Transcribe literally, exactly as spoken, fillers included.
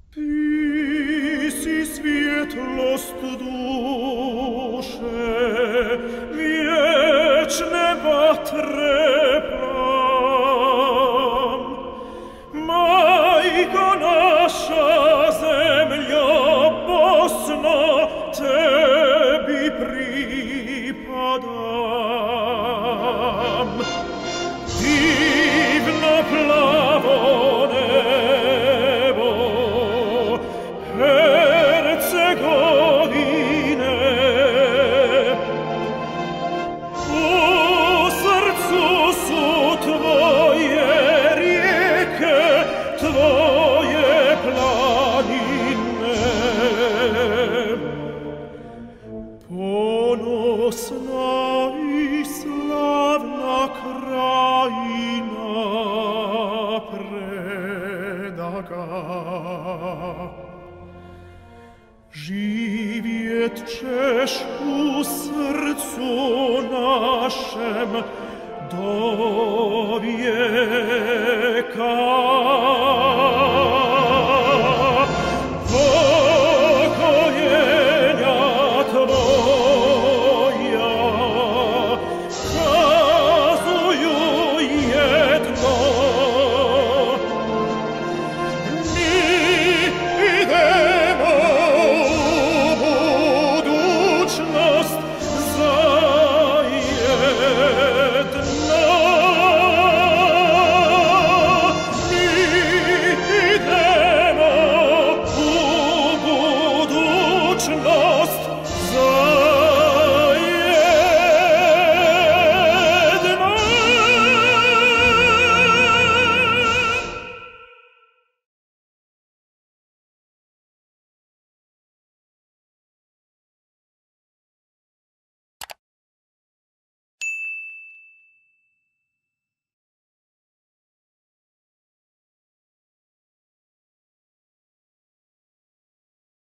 Ty si svijetlost duše, vječne vatre plan. Majko naša zemljo Bosno, tebi pripadam. Divno plavo nebo Hercegovine, u srcu su tvoje rijeke, tvoje planine. Ponosna i slavna krajina predaga, živjet ćeš u srcu našem do vijeka.